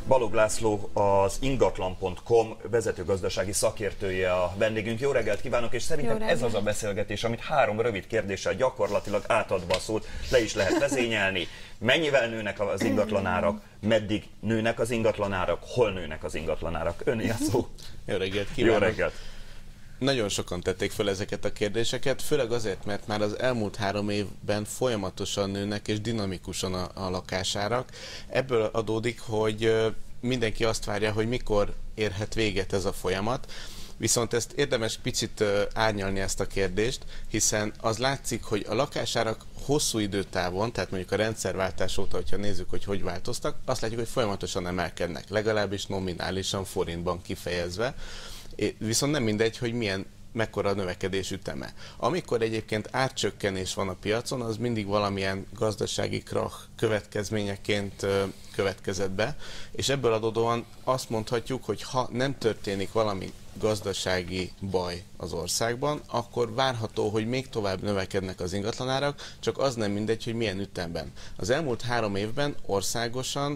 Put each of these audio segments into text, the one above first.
Balogh László, az ingatlan.com vezető gazdasági szakértője a vendégünk. Jó reggelt kívánok, és szerintem ez az a beszélgetés, amit 3 rövid kérdéssel gyakorlatilag átadva a szót le is lehet vezényelni. Mennyivel nőnek az ingatlanárak, meddig nőnek az ingatlanárak, hol nőnek az ingatlanárak? Öné a szó. Jó reggelt kívánok! Jó reggelt! Nagyon sokan tették fel ezeket a kérdéseket, főleg azért, mert már az elmúlt 3 évben folyamatosan nőnek és dinamikusan a lakásárak. Ebből adódik, hogy mindenki azt várja, hogy mikor érhet véget ez a folyamat. Viszont ezt érdemes picit árnyalni ezt a kérdést, hiszen az látszik, hogy a lakásárak hosszú időtávon, tehát mondjuk a rendszerváltás óta, hogyha nézzük, hogy változtak, azt látjuk, hogy folyamatosan emelkednek, legalábbis nominálisan forintban kifejezve. Viszont nem mindegy, hogy mekkora a növekedés üteme. Amikor egyébként árcsökkenés van a piacon, az mindig valamilyen gazdasági krach következményeként következett be, és ebből adódóan azt mondhatjuk, hogy ha nem történik valami gazdasági baj az országban, akkor várható, hogy még tovább növekednek az ingatlanárak, csak az nem mindegy, hogy milyen ütemben. Az elmúlt 3 évben országosan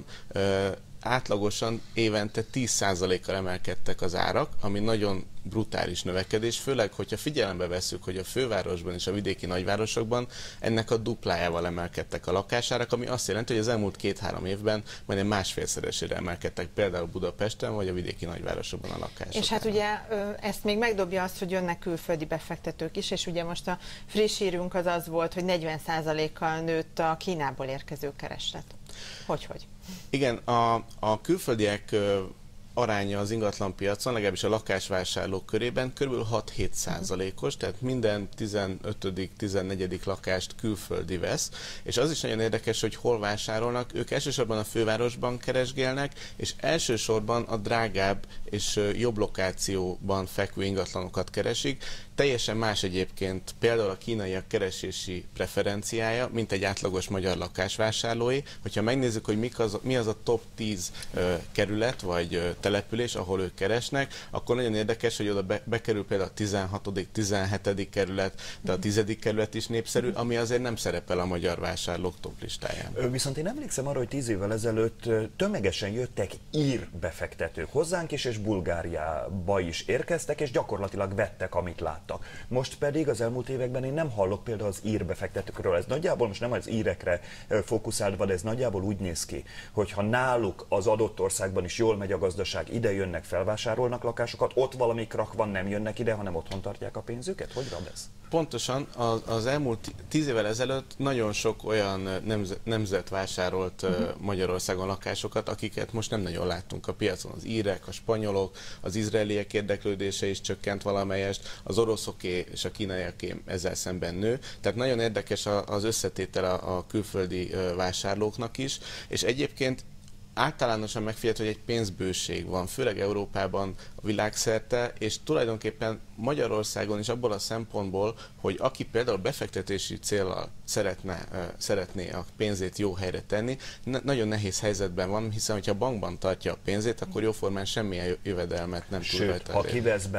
átlagosan évente 10%-kal emelkedtek az árak, ami nagyon brutális növekedés, főleg, hogyha figyelembe vesszük, hogy a fővárosban és a vidéki nagyvárosokban ennek a duplájával emelkedtek a lakásárak, ami azt jelenti, hogy az elmúlt 2-3 évben majdnem másfélszeresére emelkedtek például Budapesten vagy a vidéki nagyvárosokban a lakások. És hát ugye ezt még megdobja azt, hogy jönnek külföldi befektetők is, és ugye most a friss hírünk az volt, hogy 40%-kal nőtt a Kínából érkező kereslet. Hogy? Igen, a külföldiek aránya az ingatlanpiacon, legalábbis a lakásvásárlók körében kb. 6-7%-os, tehát minden 15.-14. lakást külföldi vesz, és az is nagyon érdekes, hogy hol vásárolnak, ők elsősorban a fővárosban keresgélnek, és elsősorban a drágább és jobb lokációban fekvő ingatlanokat keresik. Teljesen más egyébként például a kínaiak keresési preferenciája, mint egy átlagos magyar lakásvásárlói. Hogyha megnézzük, hogy mi az a top 10 kerület vagy település, ahol ők keresnek, akkor nagyon érdekes, hogy oda bekerül például a 16., 17. kerület, de a 10. kerület is népszerű, ami azért nem szerepel a magyar vásárlók top listáján. Viszont én emlékszem arra, hogy 10 évvel ezelőtt tömegesen jöttek ír befektetők hozzánk is, és Bulgáriába is érkeztek, és gyakorlatilag vettek, amit láttak. Most pedig az elmúlt években én nem hallok például az ír befektetőkről. Ez nagyjából most nem az írekre fókuszálva, de ez nagyjából úgy néz ki, hogy ha náluk az adott országban is jól megy a gazdaság, ide jönnek, felvásárolnak lakásokat, ott valami krach van, nem jönnek ide, hanem otthon tartják a pénzüket? Hogy van ez? Pontosan, az elmúlt 10 évvel ezelőtt nagyon sok olyan nemzet vásárolt Magyarországon lakásokat, akiket most nem nagyon láttunk a piacon. Az írek, a spanyolok, az izraeliek érdeklődése is csökkent valamelyest, az oroszoké és a kínaiaké ezzel szemben nő. Tehát nagyon érdekes az összetétel a külföldi vásárlóknak is, és egyébként általánosan megfigyelhető, hogy egy pénzbőség van, főleg Európában, a világszerte, és tulajdonképpen Magyarországon is abból a szempontból, hogy aki például befektetési céllal szeretné a pénzét jó helyre tenni, nagyon nehéz helyzetben van, hiszen hogyha bankban tartja a pénzét, akkor jóformán semmilyen jövedelmet nem tud rajta elérni.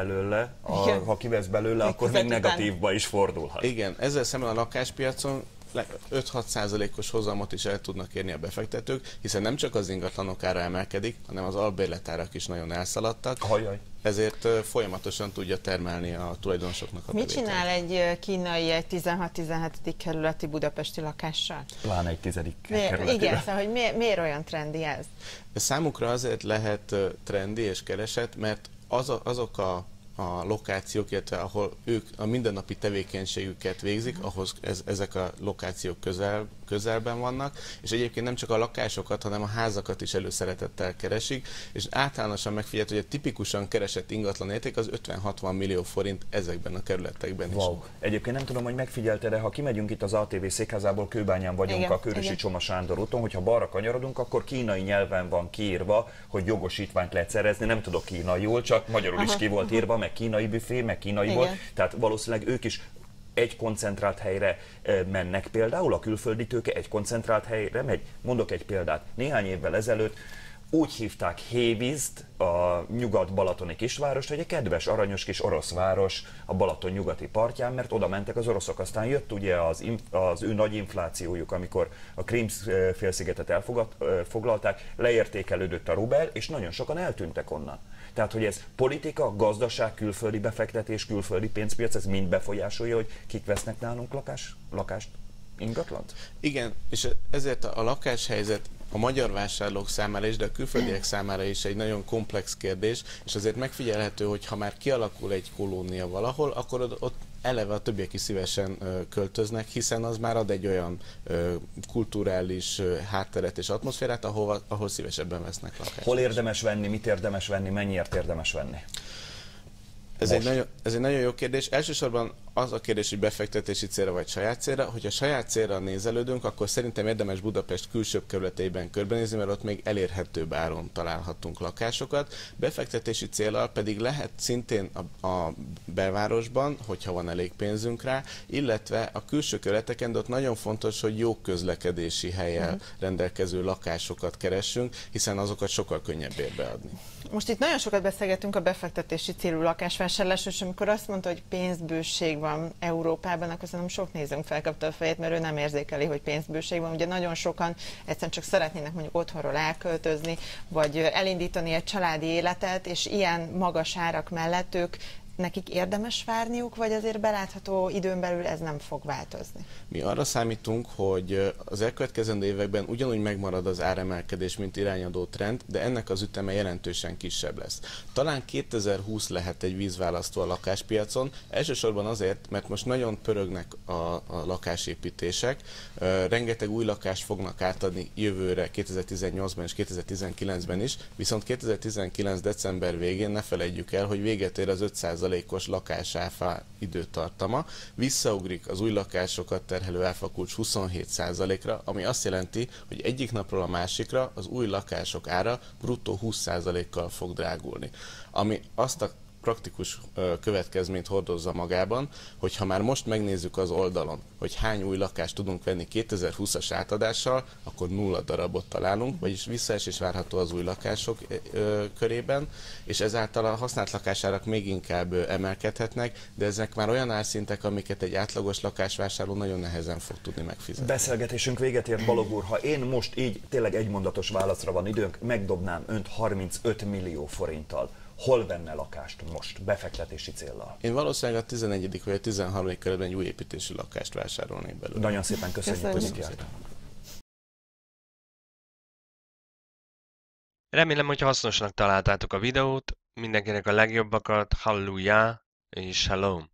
Ha kivesz belőle, akkor még negatívba is fordulhat. Igen, ezzel szemben a lakáspiacon 5-6%-os hozamot is el tudnak érni a befektetők, hiszen nem csak az ingatlanok ára emelkedik, hanem az albérletárak is nagyon elszaladtak. Ezért folyamatosan tudja termelni a tulajdonosoknak a bevételt. Mit csinál egy kínai egy 16-17. kerületi budapesti lakással? Pláne egy 10. kerületi. Igen, szóval hogy miért olyan trendi ez? Számukra azért lehet trendi és keresett, mert azok a lokációk, illetve ahol ők a mindennapi tevékenységüket végzik, ahhoz ezek a lokációk közelben vannak, és egyébként nem csak a lakásokat, hanem a házakat is előszeretettel keresik, és általánosan megfigyelhető, hogy a tipikusan keresett ingatlan érték az 50-60 millió forint ezekben a kerületekben is. Egyébként nem tudom, hogy megfigyelte, de ha kimegyünk itt az ATV székházából, Kőbányán vagyunk, igen, a Körösi Csoma Sándor úton, hogyha balra kanyarodunk, akkor kínai nyelven van kiírva, hogy jogosítványt lehet szerezni, nem tudok kínaiul, csak magyarul is ki volt írva, meg kínai büfé, meg kínai volt, tehát valószínűleg ők is egy koncentrált helyre mennek például, a külföldi tőke egy koncentrált helyre megy. Mondok egy példát. Néhány évvel ezelőtt úgy hívták Hévízt, a nyugat-balatoni kisvárost, hogy egy kedves, aranyos kis orosz város a Balaton nyugati partján, mert oda mentek az oroszok. Aztán jött ugye az ő nagy inflációjuk, amikor a Krím-félszigetet elfoglalták, leértékelődött a rubel, és nagyon sokan eltűntek onnan. Tehát, hogy ez politika, gazdaság, külföldi befektetés, külföldi pénzpiac, ez mind befolyásolja, hogy kik vesznek nálunk lakást, ingatlant? Igen, és ezért a lakáshelyzet a magyar vásárlók számára is, de a külföldiek számára is egy nagyon komplex kérdés, és azért megfigyelhető, hogy ha már kialakul egy kolónia valahol, akkor ott eleve a többiek is szívesen költöznek, hiszen az már ad egy olyan kulturális hátteret és atmoszférát, ahol szívesebben vesznek lakást. Hol érdemes venni, mit érdemes venni, mennyiért érdemes venni? Ez egy nagyon jó kérdés. Elsősorban az a kérdés, hogy befektetési célra vagy saját célra. Hogyha saját célra nézelődünk, akkor szerintem érdemes Budapest külsőbb kerületeiben körbenézni, mert ott még elérhetőbb áron találhatunk lakásokat. Befektetési céllal pedig lehet szintén a belvárosban, hogyha van elég pénzünk rá, illetve a külső kerületeken, de ott nagyon fontos, hogy jó közlekedési hellyel rendelkező lakásokat keressünk, hiszen azokat sokkal könnyebb beadni. Most itt nagyon sokat beszélgetünk a befektetési célú lakásvásárlásról, és amikor azt mondta, hogy pénzbőség van Európában, akkor szerintem sok nézőnk felkapta a fejét, mert ő nem érzékeli, hogy pénzbőség van. Ugye nagyon sokan egyszerűen csak szeretnének mondjuk otthonról elköltözni, vagy elindítani egy családi életet, és ilyen magas árak mellett nekik érdemes várniuk, vagy azért belátható időn belül ez nem fog változni? Mi arra számítunk, hogy az elkövetkezendő években ugyanúgy megmarad az áremelkedés, mint irányadó trend, de ennek az üteme jelentősen kisebb lesz. Talán 2020 lehet egy vízválasztó a lakáspiacon, elsősorban azért, mert most nagyon pörögnek a lakásépítések, rengeteg új lakást fognak átadni jövőre, 2018-ban és 2019-ben is, viszont 2019. december végén ne felejtjük el, hogy véget ér az 5%-os lakásáfa időtartama, visszaugrik az új lakásokat terhelő áfakulcs 27%-ra, ami azt jelenti, hogy egyik napról a másikra az új lakások ára bruttó 20%-kal fog drágulni. Ami azt a praktikus következményt hordozza magában, hogy ha már most megnézzük az oldalon, hogy hány új lakást tudunk venni 2020-as átadással, akkor 0 darabot találunk, vagyis visszaesés várható az új lakások körében, és ezáltal a használt lakásárak még inkább emelkedhetnek, de ezek már olyan árszintek, amiket egy átlagos lakásvásárló nagyon nehezen fog tudni megfizetni. Beszélgetésünk véget ért, Balogh úr. Ha én most így tényleg egymondatos válaszra van időnk, megdobnám önt 35 millió forinttal. Hol venne lakást most, befektetési céllal? Én valószínűleg a 11. vagy a 13. kerületben egy új építésű lakást vásárolnék belőle. Nagyon szépen köszönjük, hogy itt jártam. Remélem, hogy hasznosnak találtátok a videót, mindenkinek a legjobbakat, halleluja és shalom!